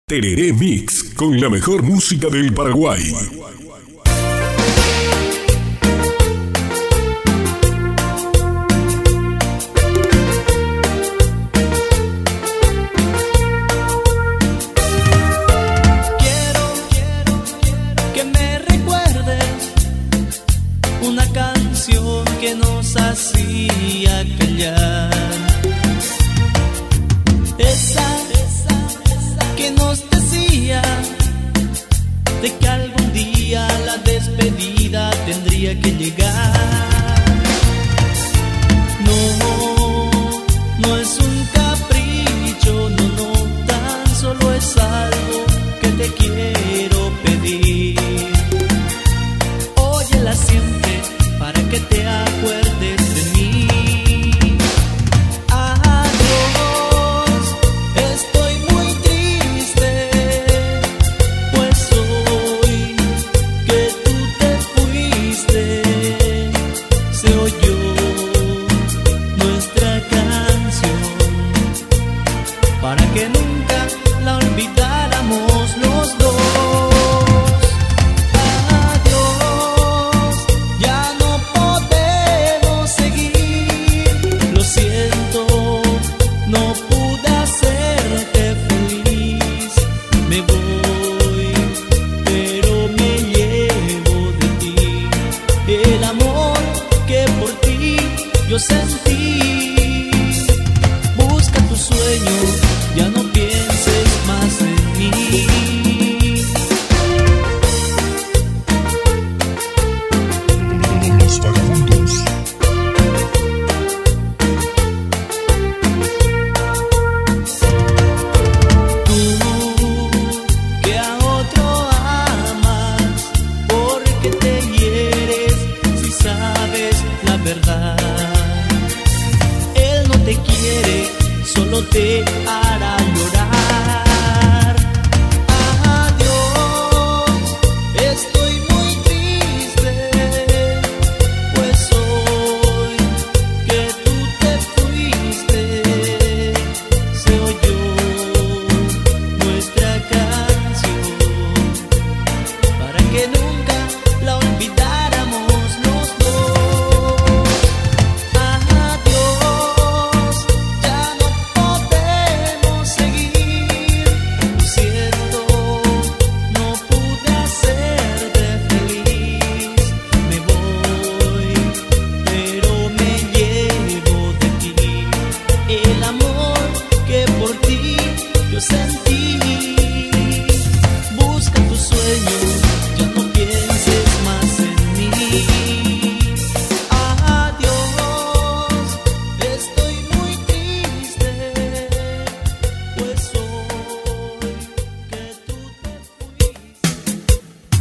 Tereré Mix, con la mejor música del Paraguay. Quiero que me recuerdes una canción que nos hacía callar. Esa que nos decía de que algún día la despedida tendría que llegar. No es un capricho, no, tan solo es algo que te quiero pedir. Óyela siempre para que te acuerdes de mí. Sentí, busca tu sueño, ya no pienses más en mí. Los vagabundos. Tú que a otro amas, porque te hieres si sabes la verdad. Te quiere, solo te hará llorar. Adiós, estoy muy triste, pues hoy que tú te fuiste, se oyó nuestra canción para que nunca la olvidáramos los dos. Sentí, busca tu sueño, ya no pienses más en mí. Adiós, estoy muy triste, pues hoy que tú te fuiste.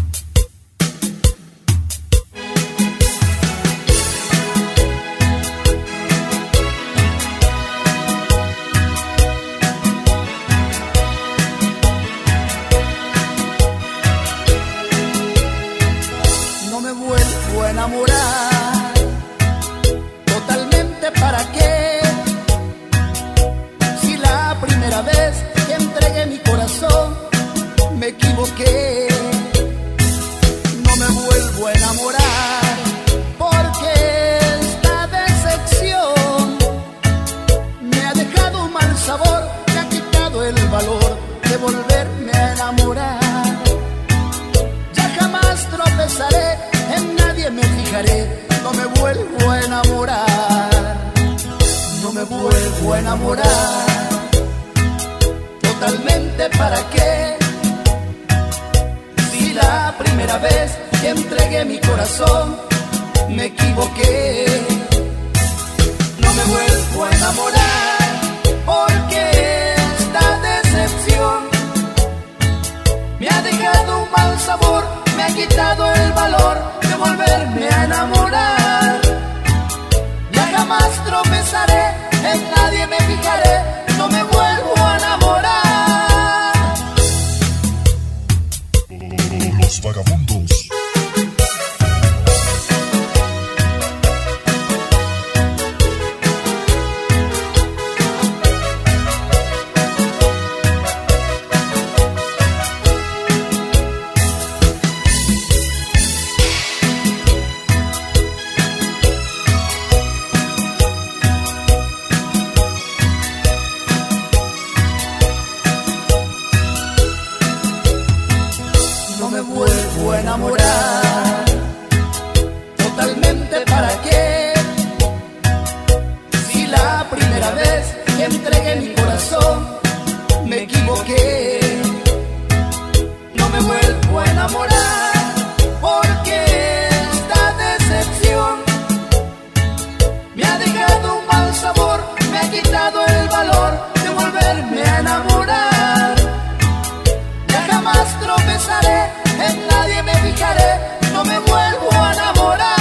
Vuelvo a enamorar totalmente. ¿Para qué? Si la primera vez que entregué mi corazón me equivoqué. No me vuelvo a enamorar porque esta decepción me ha dejado un mal sabor, me ha quitado el valor de volverme a enamorar. Ya jamás tropezaré, en nadie me fijaré, no me vuelvo a enamorar, no me vuelvo a enamorar. Totalmente, ¿para qué? Si la primera vez que entregué mi corazón me equivoqué. No me vuelvo a enamorar porque esta decepción me ha dejado un mal sabor, me ha quitado el valor de volverme a enamorar. Ya jamás tropezaré, en nadie me fijaré, no me vuelvo a enamorar. Los vagabundos. me vuelvo a enamorar. Totalmente, ¿para qué? Si la primera vez que entregué mi corazón me equivoqué, no me vuelvo a enamorar, porque esta decepción me ha dejado un mal sabor, me ha quitado el valor de volverme a enamorar. Ya jamás tropezaré, en nadie me fijaré, no me vuelvo a enamorar.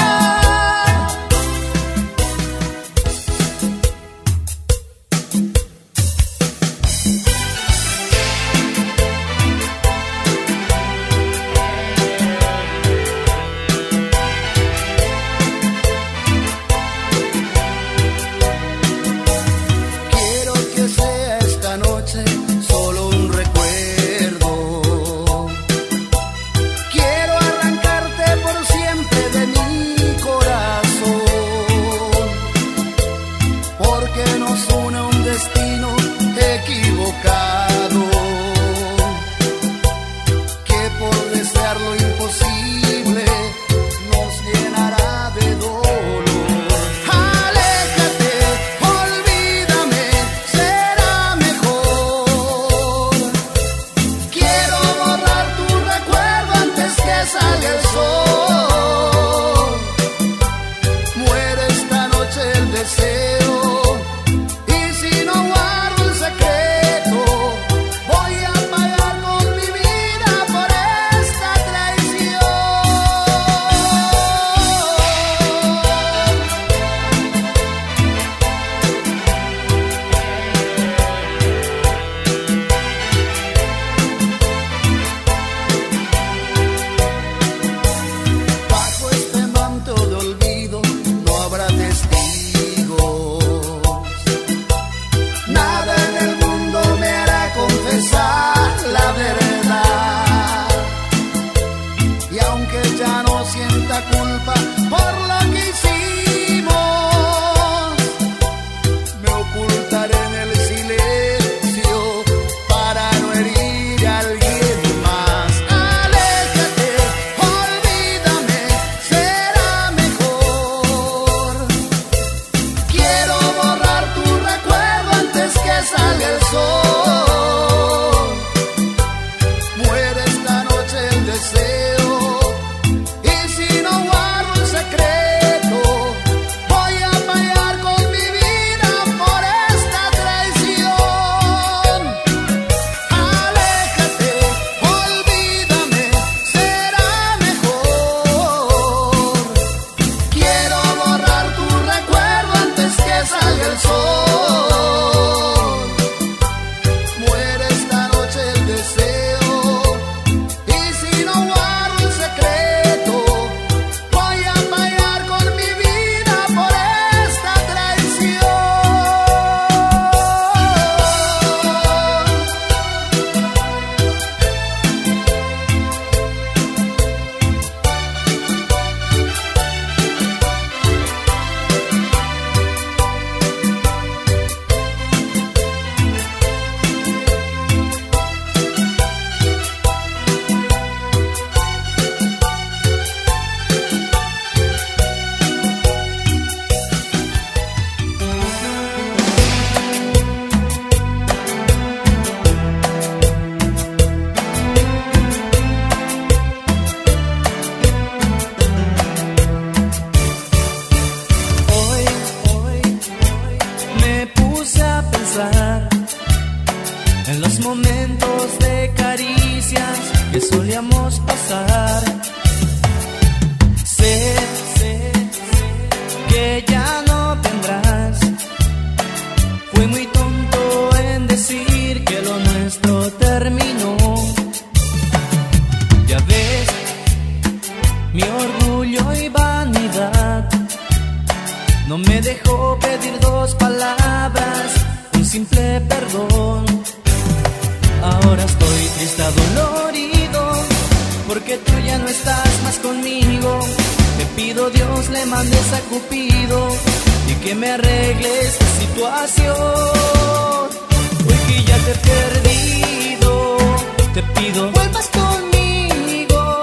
en los momentos de caricias que solíamos pasar. Sé que ya no vendrás. Fui muy tonto en decir que lo nuestro terminó. Ya ves, mi orgullo y vanidad no me dejó pedir dos palabras, un simple perdón. Ahora estoy triste, adolorido, porque tú ya no estás más conmigo. Te pido, Dios, le mandes a Cupido y que me arregle esta situación. Hoy que ya te he perdido, te pido vuelvas conmigo.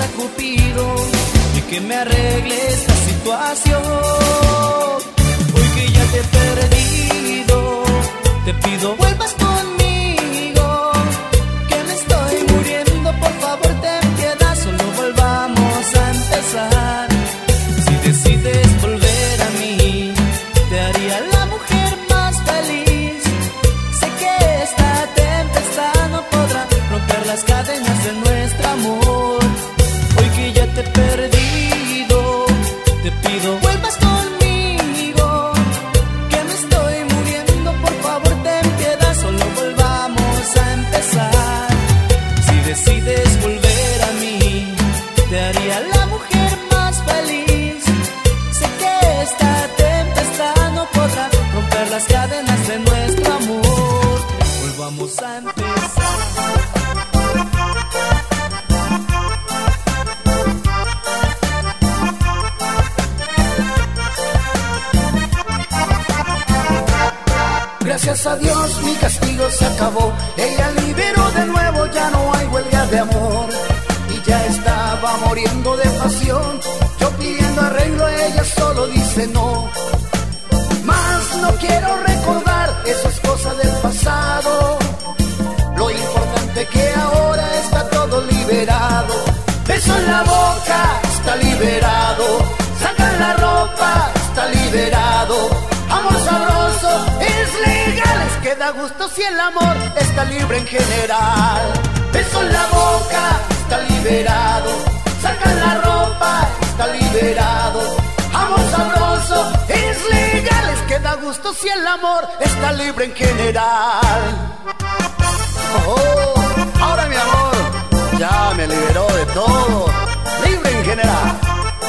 a Cupido y que me arregle esta situación. Hoy que ya te he perdido, te pido vuelvas conmigo, que me estoy muriendo, por favor ten piedad, solo volvamos a empezar. Si decides volver a mí, te haría la mujer más feliz. Sé que esta tempestad no podrá romper las cadenas de nuestro amor. Hoy que ya te he perdido, te pido vuelvas conmigo, que me estoy muriendo, por favor ten piedad, solo volvamos a empezar. Si decides volver a mí, te haría la mujer más feliz. Sé que esta tempestad no podrá romper las cadenas de nuestro amor. Volvamos a empezar. Gracias a Dios mi castigo se acabó, ella liberó de nuevo, ya no hay huelga de amor. Y ya estaba muriendo de pasión, yo pidiendo arreglo, ella solo dice no. Más no quiero recordar, eso es cosa del pasado. Lo importante que ahora está todo liberado. Beso en la boca, está liberado. Sacan la ropa, está liberado. Amor sabroso, es legal, es que da gusto si el amor está libre en general. Beso en la boca, está liberado. Sacan la ropa, está liberado. Amor sabroso, es legal, es que da gusto si el amor está libre en general. Oh, ahora mi amor ya me liberó de todo, libre en general.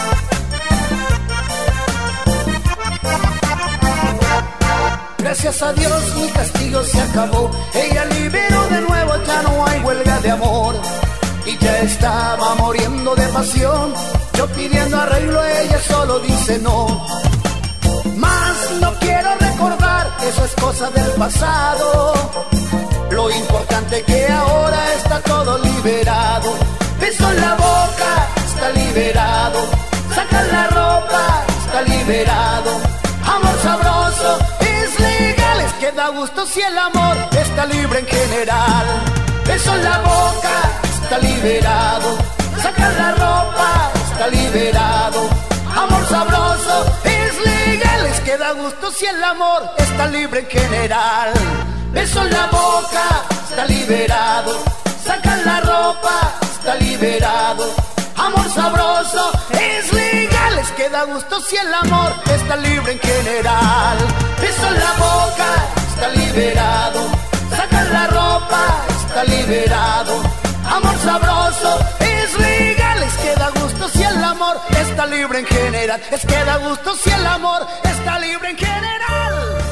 Gracias a Dios mi castigo se acabó, ella liberó de nuevo, ya no hay huelga de amor. Y ya estaba muriendo de pasión, yo pidiendo arreglo, ella solo dice no. Más no quiero recordar, eso es cosa del pasado. Lo importante que ahora está todo liberado. Beso en la boca, está liberado. Sacan la ropa, está liberado. Amor sabroso, es legal, es que da gusto si el amor está libre en general. Beso en la boca, está liberado. Sacan la ropa, está liberado. Amor sabroso, es legal, es que da gusto si el amor está libre en general. Beso en la boca, está liberado. Sacan la ropa, está liberado. Amor sabroso, es legal, es que da gusto si el amor está libre en general. Beso en la boca, está liberado. Sacan la ropa, está liberado. Amor sabroso, es legal, es que da gusto si el amor está libre en general. Es que da gusto si el amor está libre en general.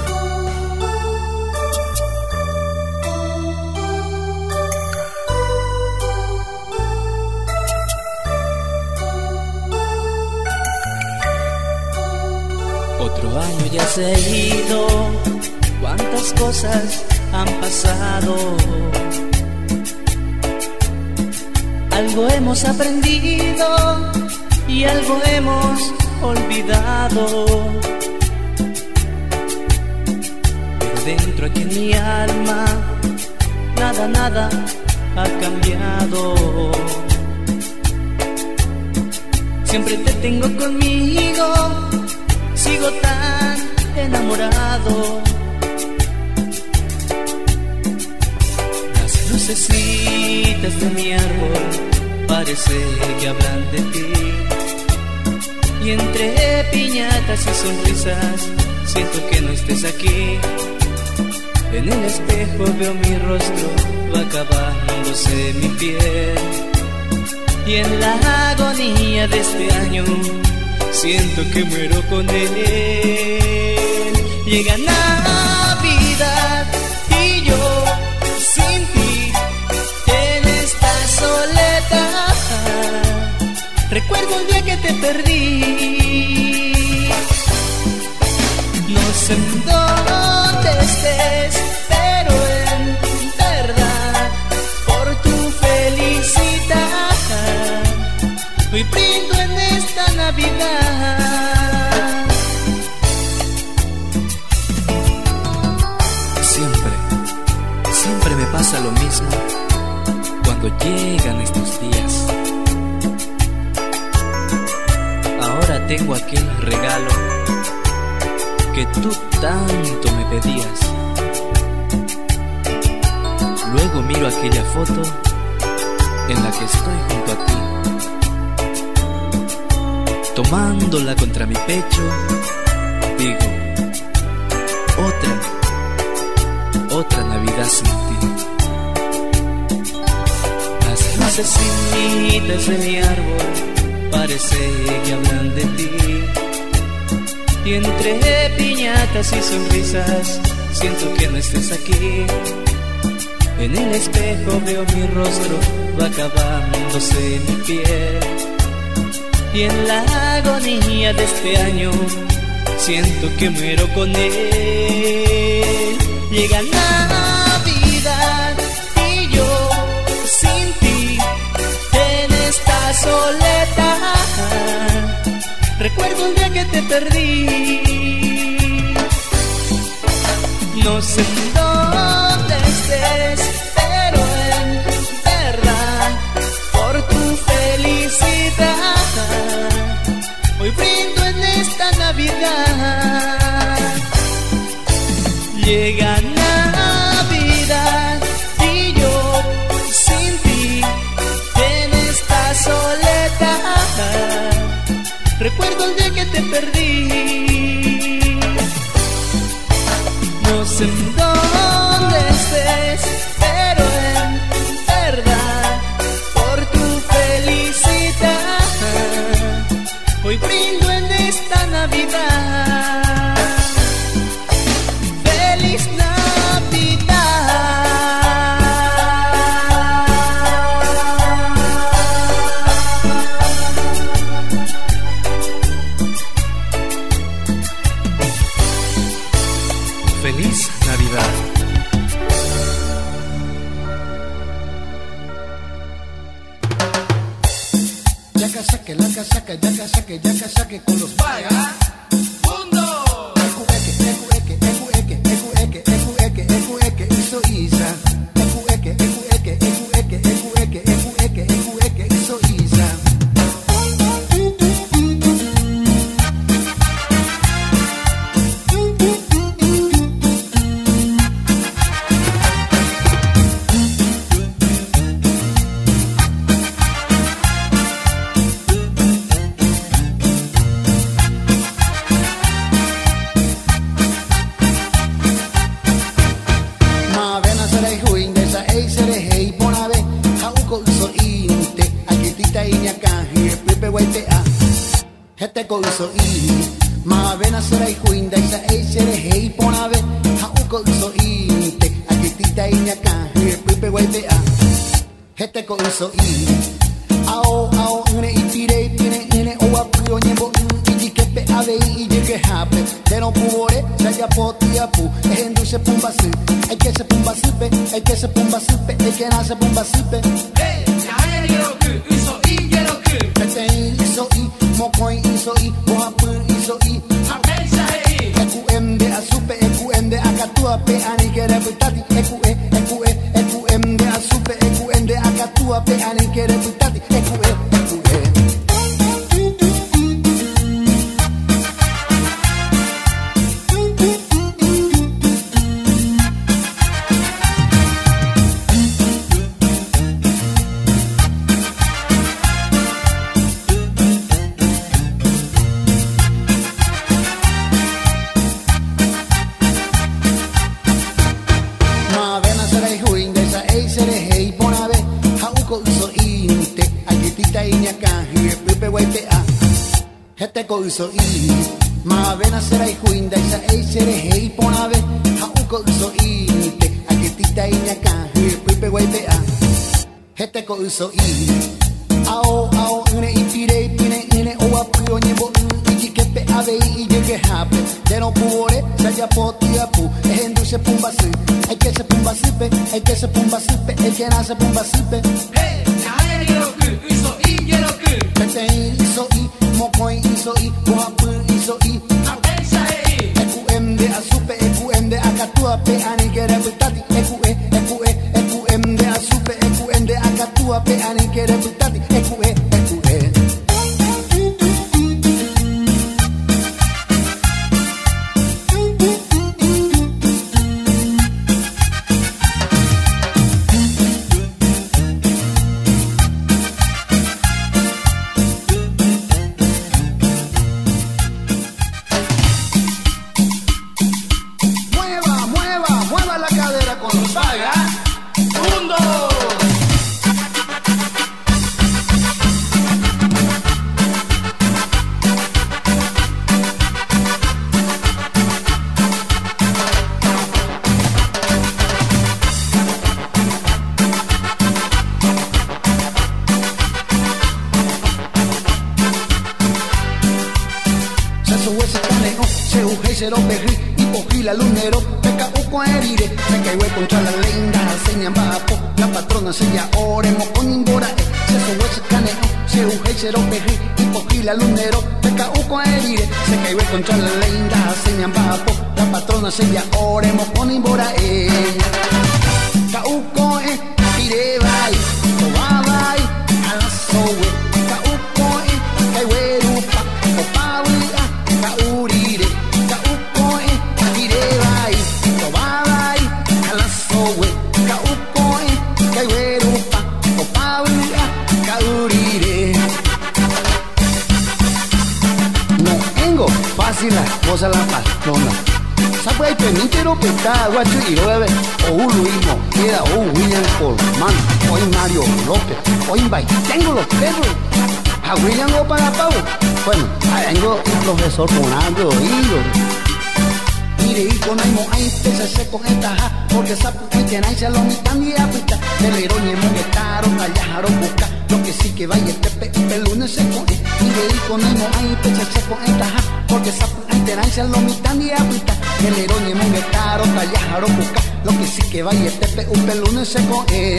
Otro año ya se ha ido, cuántas cosas han pasado. Algo hemos aprendido y algo hemos olvidado. Pero dentro aquí en mi alma, nada, nada ha cambiado. Siempre te tengo conmigo, sigo tan enamorado. Las lucecitas de mi árbol parece que hablan de ti. Y entre piñatas y sonrisas siento que no estés aquí. En el espejo veo mi rostro, va acabándose mi piel. Y en la agonía de este año siento que muero con él. Llega Navidad y yo sin ti en esta soledad. Recuerdo el día que te perdí. No sé dónde estés, pero en verdad por tu felicidad que tú tanto me pedías. Luego miro aquella foto en la que estoy junto a ti, tomándola contra mi pecho, digo, otra Navidad sin ti. Las lucecitas de mi árbol parece que hablan de ti, y entre piñatas y sonrisas siento que no estés aquí. En el espejo veo mi rostro, va acabándose mi piel, y en la agonía de este año siento que muero con él. Llega Navidad y yo sin ti en esta soledad. Recuerdo el día que te perdí, no sé dónde estés, pero en verdad por tu felicidad hoy brindo en esta Navidad. Llega Navidad y yo sin ti en esta soledad. Recuerdo el día que te perdí, no sé dónde estés, pero en verdad por tu felicidad hoy brindo en esta Navidad. ¡Feliz Feliz Navidad. Yaca saque, laca saque, yaca saque con los vagabundos. Ecu, hizo Isa. Ecu, hizo Isa. Heteko uso i mavena sera ikuinda isa eisere hei ponave hauko uso inte akitita inyaka hirpipe waitea. Heteko uso i ao une itire ine o apio nyembo ijikepe ave ijike hape pero pubore saya potia pu enduse pumbasi hay que se pumbasipe hay que nace pumbasipe. Hey ya yeroku uso i yeroku petei uso i Mokoin iso i, mohapu iso i, hapensa hei. Eku emde asupe, eku emde akatua pe anikere pitati. Eku emde asupe, eku emde akatua pe anikere pitati. Eku e. Heteko uso i mavena sera ikuinda isa eisere hei ponave hauko uso inte akitita inyaka hirpipe waitea. Heteko uso i ao une itire ine o apio nyembo ijikepe ave ijike hape pero pubore saya potia pu enduse pumbasi hay que se pumbasipe hay que nace pumbasipe. Hey ya yeroku uso i yeroku petei iso i mokoin iso i, mohapu iso i, hapensa hei. Eku emde asupe, eku emde akatua pe anikere pitati. Eku emde asupe, eku emde akatua pe anikere pitati. Eku e. canejo, se uje y cero perri, y pojila lunero, peca uco erire, se caigüe contra la lenda, señan bapo, la patrona sella oremo con imbora, se sube ese canejo, se uje y cero perri, y pojila lunero, peca uco erire, se caigüe contra la lenda, señan bapo, la patrona sella oremo con imbora, Cauco pire vai, toba vai, a la sowe, cauco caihuerupa, opawia, caurire, cauco pire vai, toba vai, a la sowe, cauco caihuerupa, opawia, caurire. No tengo fácil las cosas la patrona. Sabe que ni quiero pescar, guacho y llueve, o un Luismo, era un William Colman, hoy Mario López, hoy tengo los perros, a William o para Pau, bueno, tengo un profesor con algo oído. Mire, y con aimo ahí se con esta ja, porque sabe que tiene ahí se lo mitan y apita, el heroño que caro, callajaron busca, lo que sí que vaya este lunes se pone. Mire, y con aimo ahí se con esta ja, porque sabe que tiene ahí se lo mitan y apita, el heroño que caro, callajaron busca, lo que sí que vaya este lunes se pone.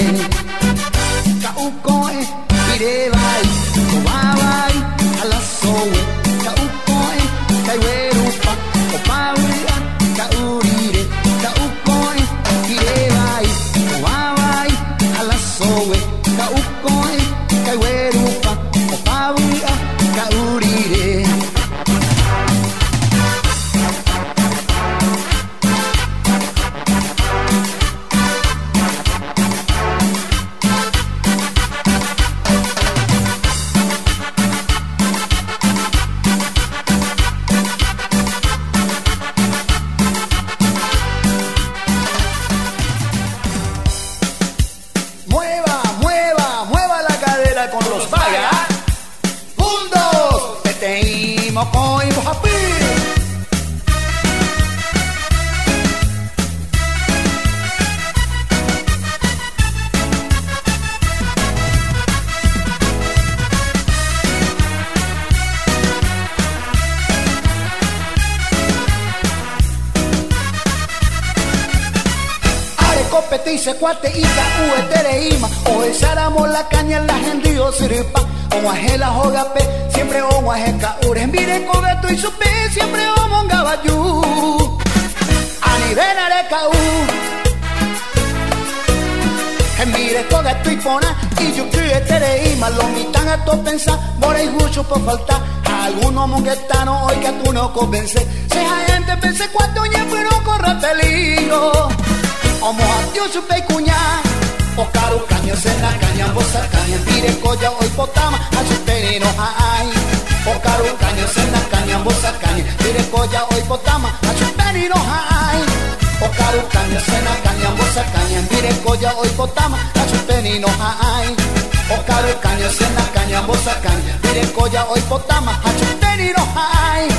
Cauco pire vai, toba vai, a la sowe, cauco caihuerupa, opawia, caurire, cauco pire vai, toba vai, a la sowe, cauco caihuerupa, opawia, caurire. Dice cuate y caú tereima, o esáramos la caña en la gente o siripa, o ajela jogape, siempre o ajeca uren, mire cogato y supe, siempre o mongabayú, a nivel de caú, mire cogato y pona, y yo que tereima, lo mitan a to pensar, por y mucho por faltar, algunos monguetanos hoy que tú no convence, sea gente pense cuánto ya pero corre peligro. Omo a Dios supe cuña, o caro caño se la caña, bosa caña, tire colla hoy potama, a su perino ay. O caro caño se la caña, bosa caña, tire colla hoy potama, a su perino ay. O caro caño se la caña, bosa caña, tire colla hoy potama, a su perino ay. O caro caño se la caña, bosa caña, tire colla hoy potama, a su perino ay.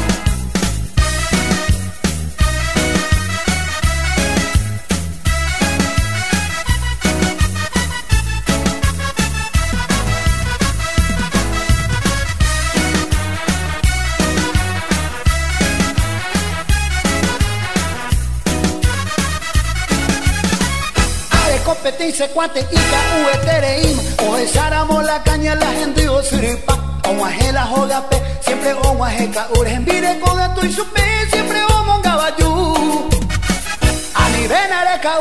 Competencia cuate y caú tereima, o esáramos la caña la gente o siripa, o ajela jogape, siempre o ajeca uren, mire cogato y supe, siempre o mongabayú, a nivel de caú,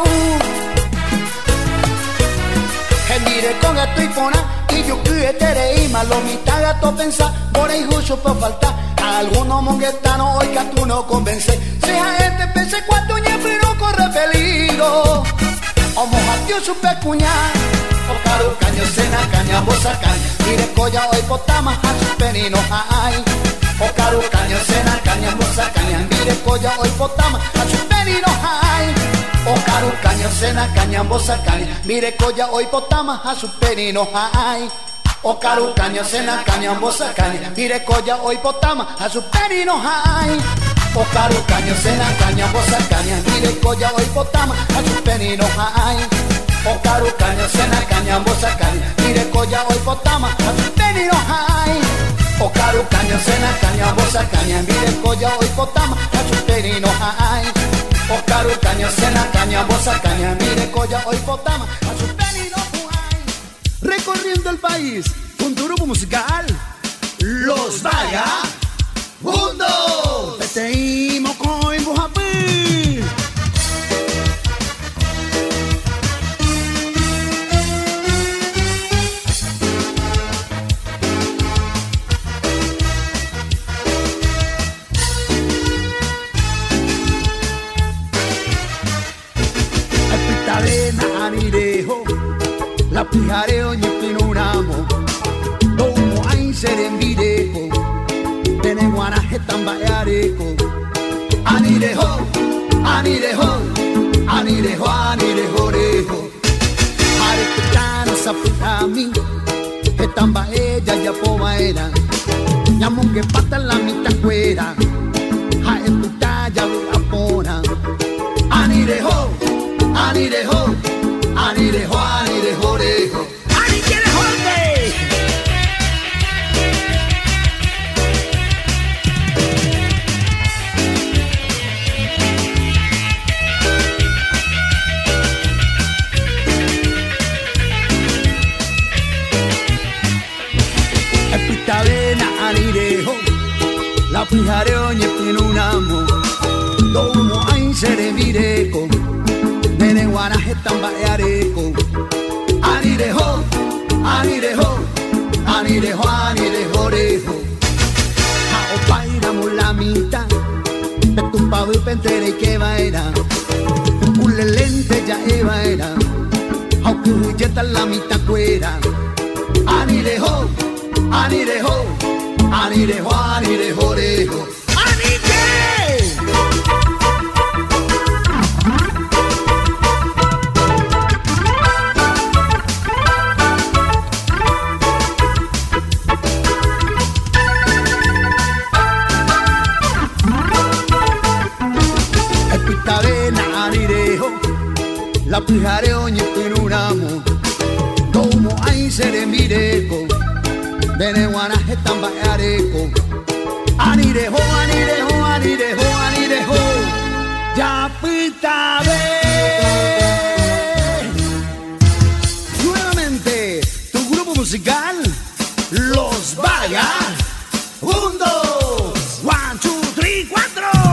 mire cogato y pona, y yo que tereima, lo mitad gato pensar, por ahí justo por faltar, algunos monguetanos hoy que tú no convence, sea gente pense cuánto ya pero corre peligro. Omo a Dios supe cuña, o caro caño cena caña, bosa caña, mire colla hoy potama, a su penino ay. O caro caño cena caña, bosa caña, mire colla hoy potama, a su penino ay. O caro caño cena caña, bosa caña, mire colla hoy potama, a su penino ay. O caro caño cena caña, bosa caña, mire colla hoy potama, a su penino ay. O caro caño cena caña, bosa caña, mire colla hoy potama, a su penino ay. O caro caño cena caña, bosa caña, mire colla hoy potama, a su penino ay. Okaru caña, cena caña, bosa caña, mire coya hoy potama, cachuperi no hay. Okaru caña, cena caña, bosa caña, mire coya hoy potama, cachuperi no hay. Recorriendo el país, junto a un grupo musical, Los Vagabundos. Petei Mocoy Bujapi. La pijareo ni pinunamo, domo ay serembireco, teneguanaje tambayareco, anirejo, anirejo, anirejo, anirejorejo, aretecano saputami, etambaella ya povaera, yamongue pata la mitad cuera, jaetutaya apona, anirejo, anirejo. Anirejo, anirejorejo. ¡Ani quiere jorge! Epitavena, anirejo, la pijareo ñe pinunamo, domo ay seremireco. Nene guaraje tambayareco, anirejo, anirejo, anirejo, anirejorejo. Jao paira mulamita, petumpavo y pentere que vaera, culelente ya evaera, jao cuyeta la mitad cuera, anirejo, anirejo, anirejo, anirejorejo. La pijareo ñe pinunamo, domo ay seremireco, beneguanaje tambayareco, anirejo, anirejo, anirejo, anirejo, ya pitabe. Nuevamente, tu grupo musical, Los Vagabundos. 1, 2, 3, 4.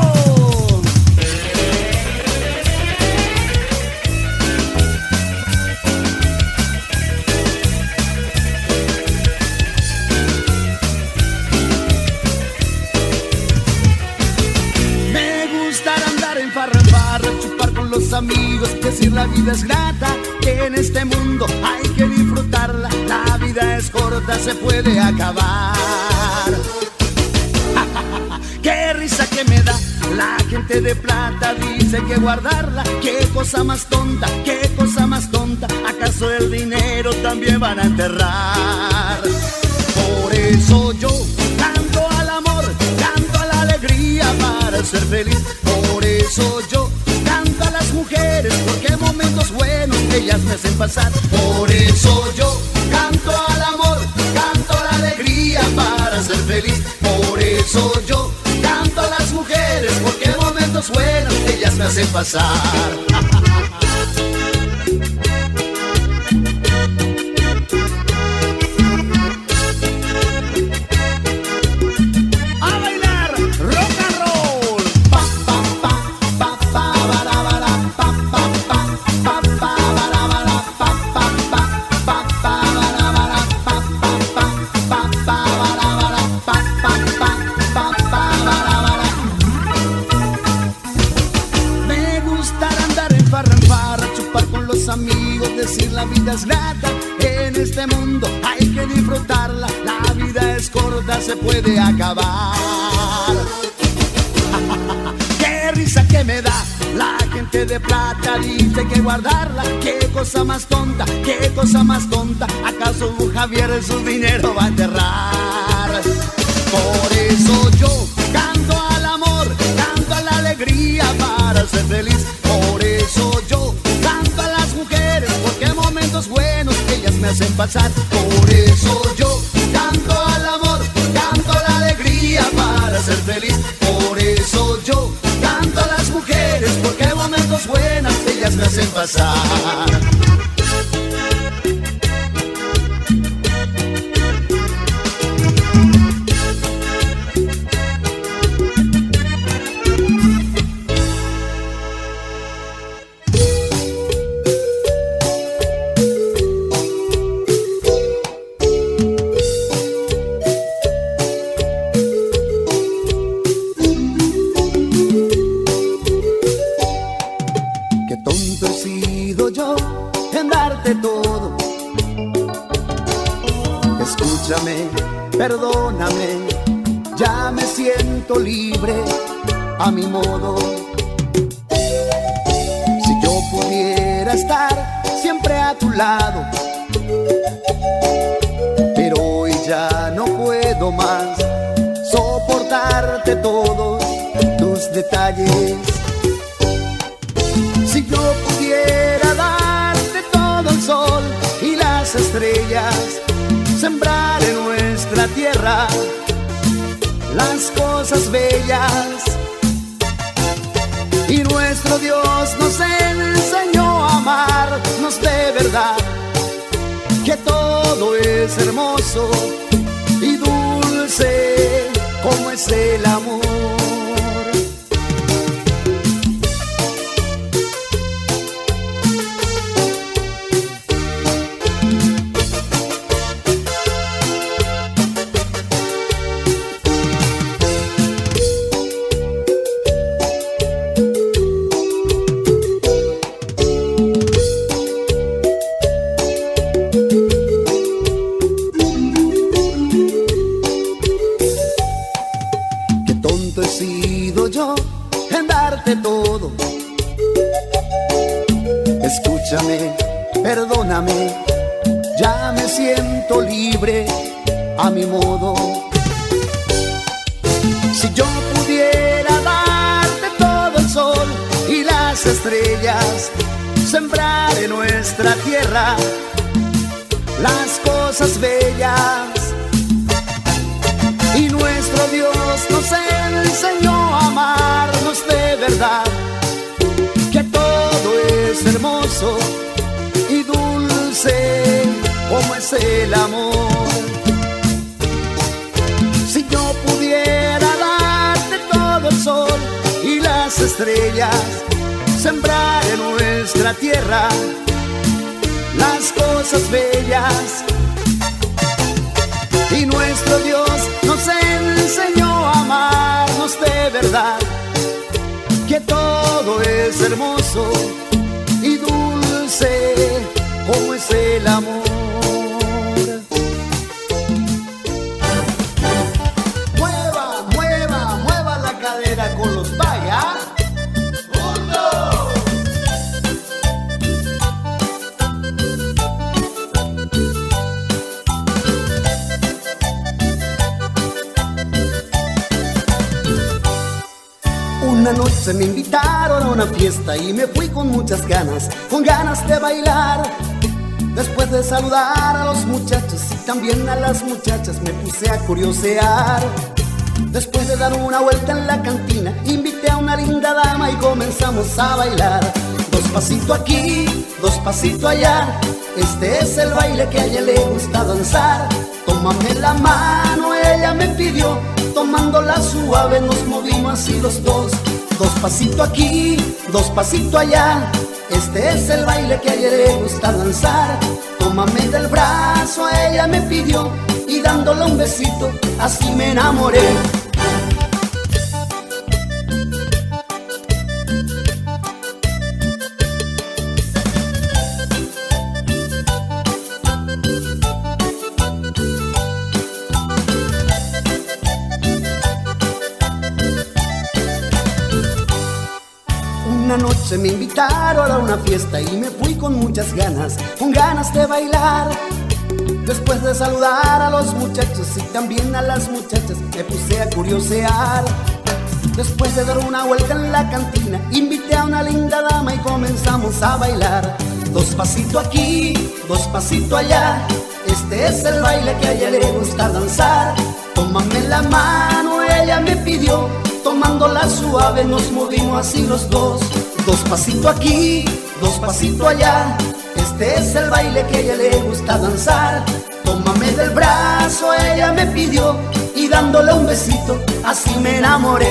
Chupar con los amigos, decir la vida es grata, que en este mundo hay que disfrutarla, la vida es corta, se puede acabar. Qué risa que me da, la gente de plata dice que guardarla, qué cosa más tonta, qué cosa más tonta, ¿acaso el dinero también van a enterrar? Por eso yo canto al amor, canto a la alegría para ser feliz, por eso yo canto a las mujeres, porque momentos buenos ellas me hacen pasar. Por eso yo canto al amor, canto a la alegría para ser feliz. Por eso yo canto a las mujeres, porque momentos buenos ellas me hacen pasar. Amigos, decir la vida es grata, en este mundo hay que disfrutarla, la vida es corta, se puede acabar. Qué risa que me da, la gente de plata dice que guardarla, qué cosa más tonta, qué cosa más tonta, ¿acaso un Javier su dinero va a enterrar? Por eso yo canto al amor, canto a la alegría para ser feliz, por eso yo canto a las mujeres, porque momentos buenos ellas me hacen pasar. Por eso yo canto al amor, canto penas me hacen pasar. Perdóname, ya me siento libre a mi modo. Si yo pudiera estar siempre a tu lado, pero hoy ya no puedo más soportarte todos tus detalles. Si yo pudiera darte todo el sol y las estrellas, sembrar en nuestra tierra las cosas bellas. Y nuestro Dios nos enseñó a amarnos de verdad, que todo es hermoso y dulce como es el amor. Perdóname, ya me siento libre a mi modo. Si yo pudiera darte todo el sol y las estrellas, sembrar en nuestra tierra las cosas bellas. Y nuestro Dios nos enseñó a amarnos de verdad, que todo es hermoso y dulce como es el amor. Si yo pudiera darte todo el sol y las estrellas, sembrar en nuestra tierra las cosas bellas. Y nuestro Dios nos enseñó a amarnos de verdad, que todo es hermoso y dulce como es el amor. Mueva, mueva, mueva la cadera con los vaya. Una noche me invitaron a una fiesta y me fui con muchas ganas, con ganas de bailar. Después de saludar a los muchachos y también a las muchachas, me puse a curiosear. Después de dar una vuelta en la cantina, invité a una linda dama y comenzamos a bailar. Dos pasitos aquí, dos pasitos allá, este es el baile que a ella le gusta danzar. Tómame la mano, ella me pidió, tomándola suave nos movimos así los dos. Dos pasitos aquí, dos pasitos allá, este es el baile que a ella le gusta danzar. Tómame del brazo, ella me pidió, y dándole un besito, así me enamoré. Una noche me invitaron a una fiesta y me fui con muchas ganas, con ganas de bailar. Después de saludar a los muchachos y también a las muchachas, me puse a curiosear. Después de dar una vuelta en la cantina, invité a una linda dama y comenzamos a bailar. Dos pasitos aquí, dos pasitos allá, este es el baile que a ella le gusta danzar. Tómame la mano, ella me pidió, tomándola suave nos movimos así los dos. Dos pasitos aquí, dos pasitos allá. Este es el baile que a ella le gusta danzar. Tómame del brazo, ella me pidió, y dándole un besito, así me enamoré.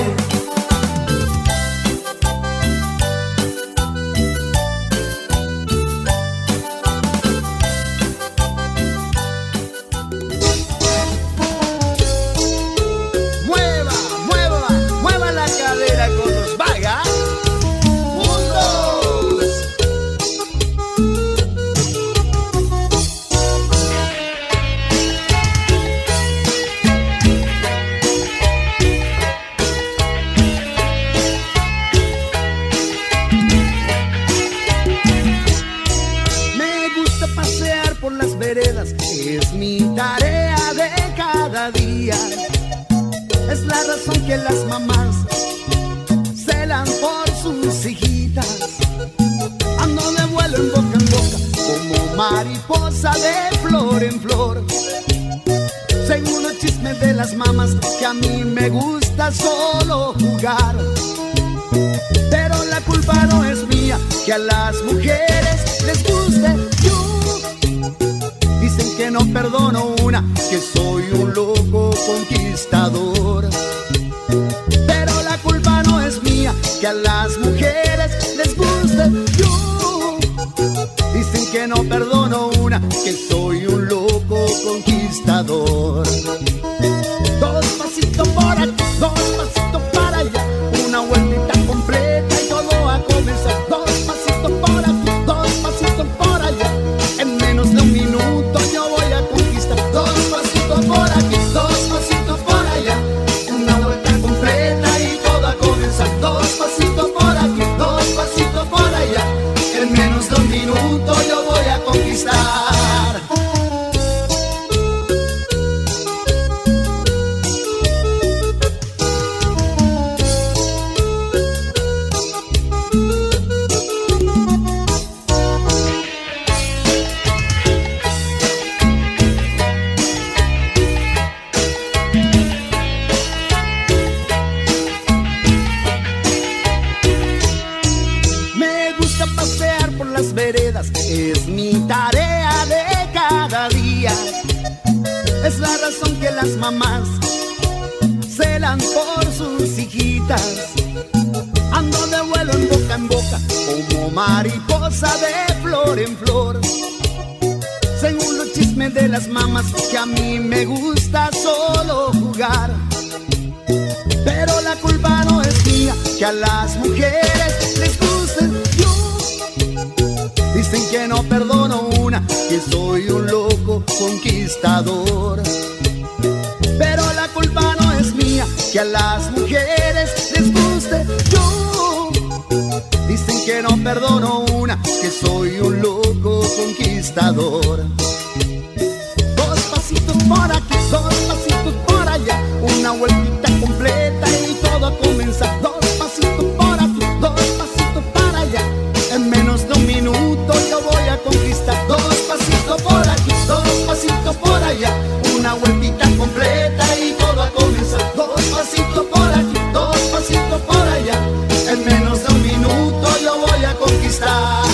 Es mi tarea de cada día. Es la razón que las mamás celan por sus hijitas. Ando de vuelo en boca, como mariposa de flor en flor. Según los chismes de las mamás, que a mí me gusta solo jugar. Pero la culpa no es mía, que a las mujeres les guste yo. Dicen que no perdono una, que soy un loco conquistador. Pero la culpa no es mía, que a las mujeres les guste yo. Dicen que no perdono una, que soy un loco conquistador. Dos pasitos por aquí, dos pasitos para allá, una vueltita completa y todo a comenzar. Dos pasitos por aquí, dos pasitos por allá, en menos de un minuto yo voy a conquistar. Dos pasitos por aquí, dos pasitos por allá, una vuelta completa y todo a comenzar. Dos pasitos por aquí, dos pasitos por allá, en menos de un minuto yo voy a conquistar. Es mi tarea de cada día. Es la razón que las mamás celan por sus hijitas. Ando de vuelo en boca, como mariposa de flor en flor. Según los chismes de las mamás, que a mí me gusta solo jugar. Pero la culpa no es mía, que a las mujeres les guste yo. Dicen que no perdono una, que soy un loco conquistador. Pero la culpa no es mía, que a las mujeres les guste yo. Dicen que no perdono una, que soy un loco conquistador. Dos pasitos por aquí, dos pasitos por allá, una vueltita completa y todo a comenzar. Dos pasitos por aquí, dos pasitos para allá, en menos de un minuto yo voy a conquistar. Dos pasitos por aquí, dos pasitos por allá, una vueltita completa y todo a comenzar. Dos pasitos por aquí, dos pasitos por allá, en menos de un minuto yo voy a conquistar.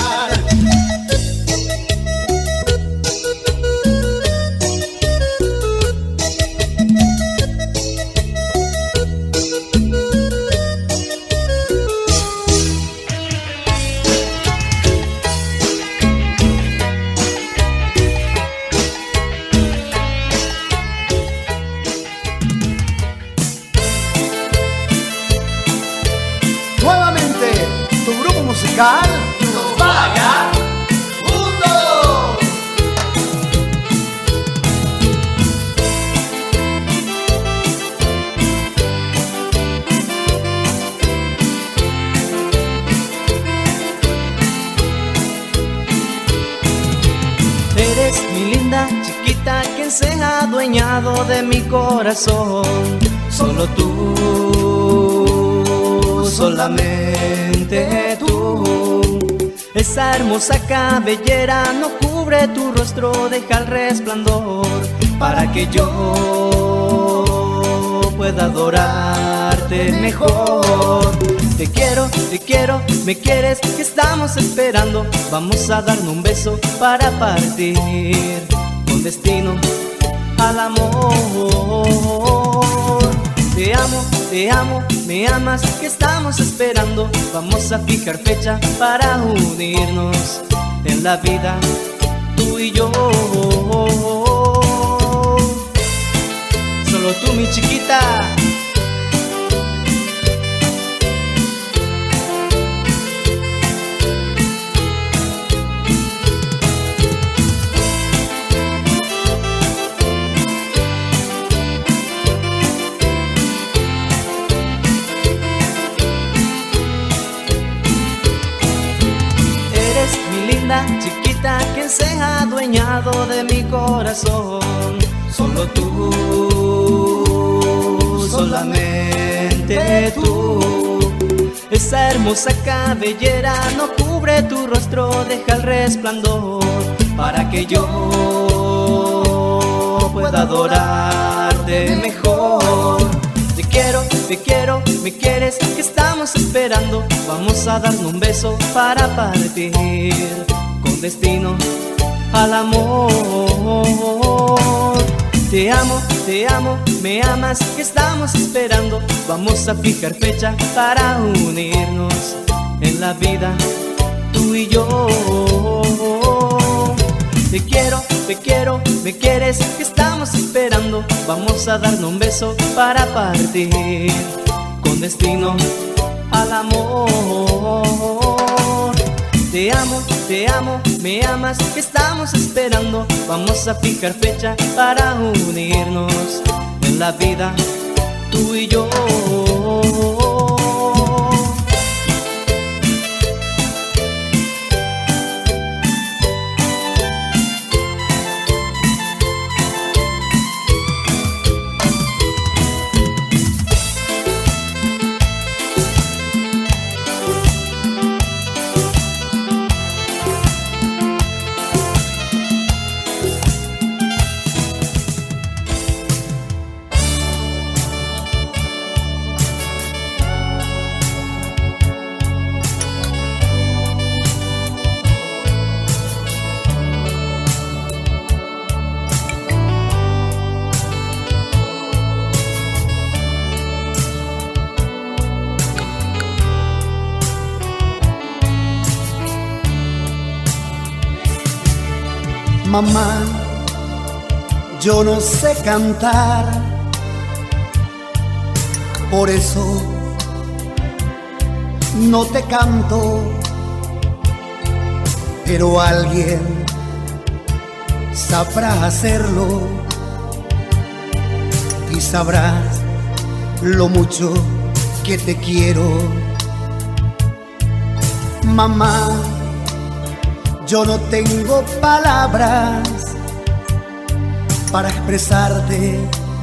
Nos Vagamundos. Eres mi linda chiquita, quien se ha adueñado de mi corazón. Solo tú, solamente tú. Esa hermosa cabellera no cubre tu rostro, deja el resplandor para que yo pueda adorarte. parte mejor. Te quiero, me quieres, ¿qué estamos esperando? Vamos a darnos un beso para partir con destino al amor. Te amo, me amas, ¿qué estamos esperando? Vamos a fijar fecha para unirnos en la vida, tú y yo. Solo tú, mi chiquita. Chiquita, quien se ha adueñado de mi corazón. Solo tú, solamente tú. Esa hermosa cabellera no cubre tu rostro, deja el resplandor para que yo pueda adorarte mejor. Te quiero, me quieres, ¿qué estamos esperando? Vamos a darnos un beso para partir con destino al amor. Te amo, me amas, ¿qué estamos esperando? Vamos a fijar fecha para unirnos en la vida, tú y yo. Te quiero, me quieres, ¿qué estamos esperando? Vamos a darnos un beso para partir con destino al amor. Te amo, me amas, ¿qué estamos esperando? Vamos a fijar fecha para unirnos en la vida, tú y yo. Mamá, yo no sé cantar, por eso no te canto, pero alguien sabrá hacerlo y sabrás lo mucho que te quiero. Mamá, yo no tengo palabras para expresarte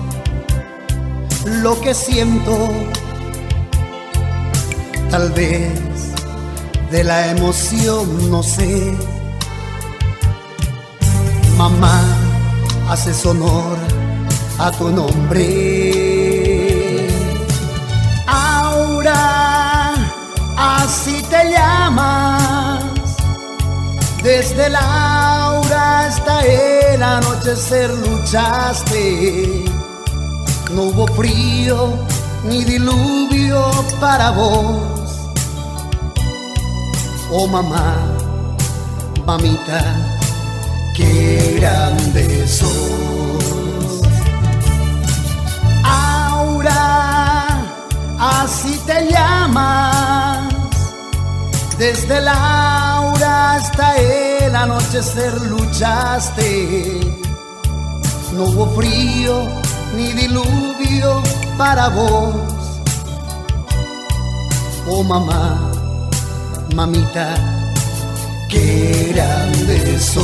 lo que siento. Tal vez de la emoción, no sé. Mamá, haces honor a tu nombre. Aura, así te llamas. Desde la aura hasta el anochecer luchaste. No hubo frío ni diluvio para vos. Oh mamá, mamita, qué grande sos. Aura, así te llamas. Desde la aura hasta el anochecer luchaste. No hubo frío ni diluvio para vos. Oh mamá, mamita, qué grande sos.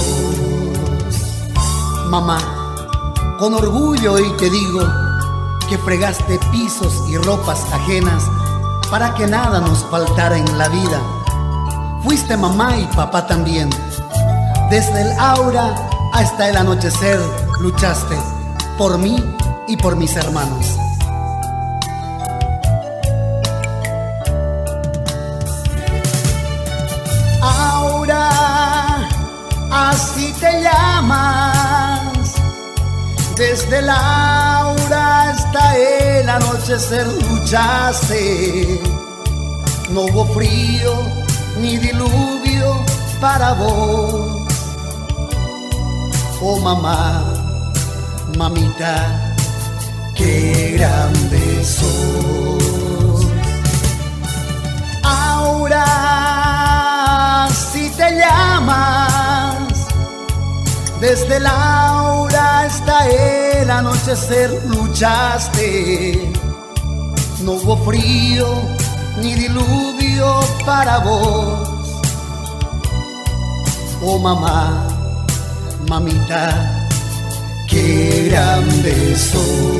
Mamá, con orgullo hoy te digo que fregaste pisos y ropas ajenas para que nada nos faltara en la vida. Fuiste mamá y papá también. Desde el aura hasta el anochecer luchaste por mí y por mis hermanos. Desde la aurora hasta el anochecer luchaste. No hubo frío ni diluvio para vos. Oh mamá, mamita, qué grande sos. Aura, si te llamas, desde la aurora hasta el anochecer luchaste. No hubo frío ni diluvio para vos. Oh mamá, mamita, qué grande sos.